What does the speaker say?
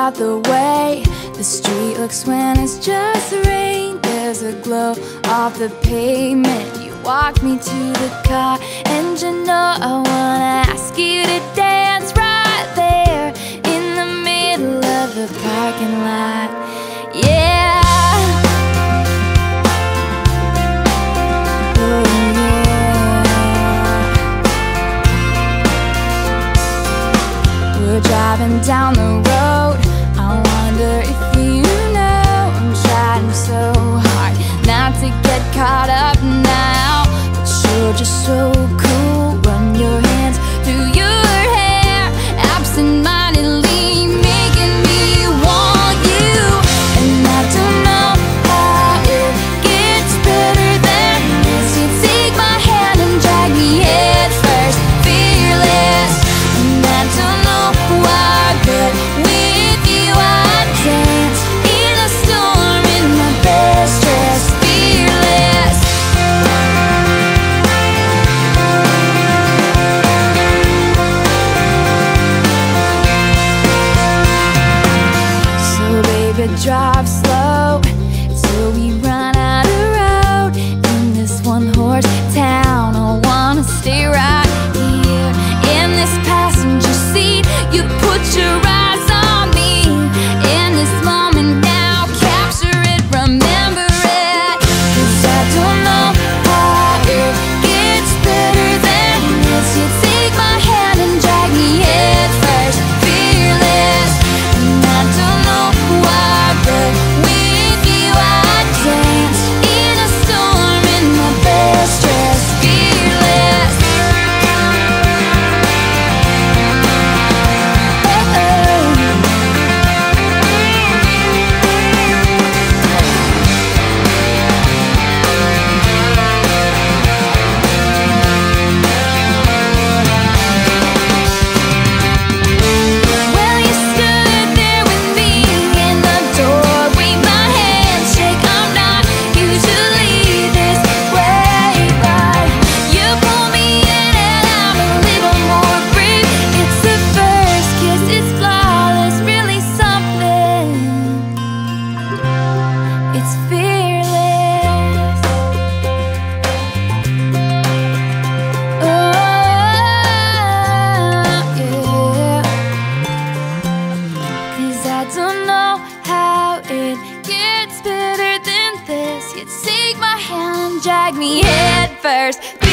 about the way the street looks when it's just rain. There's a glow off the pavement. You walk me to the car, and you know I wanna ask you to dance right there in the middle of the parking lot. Yeah. Driving down the road, I wonder if you know I'm trying so hard not to get caught up now, but you're just so cool. Run your hands through your hair, absent-mindedly making me want you. And I don't know how it gets better than this. You take my hand and drag me head first, fearless. And I don't know why, but with you I dance in a storm in my best dress, fearless. So baby, drive slow till we run out of road in this one-horse town. I wanna stay right here in this passenger seat. You put your eyes on me in this moment now. Capture it, remember it, 'cause I don't know how it gets better than this. You take my hand and drag me head first, fearless. And I don't know why, but with you I dance in a storm in my best dress, fearless. Well, you stood there with me in the doorway, my handshake. I'm not usually this way, but you pull me in and I'm a little more brave. It's the first kiss, it's flawless, really something. It's fearless. Oh, yeah. 'Cause I don't know how it gets better than this. You take my hand and drag me head first.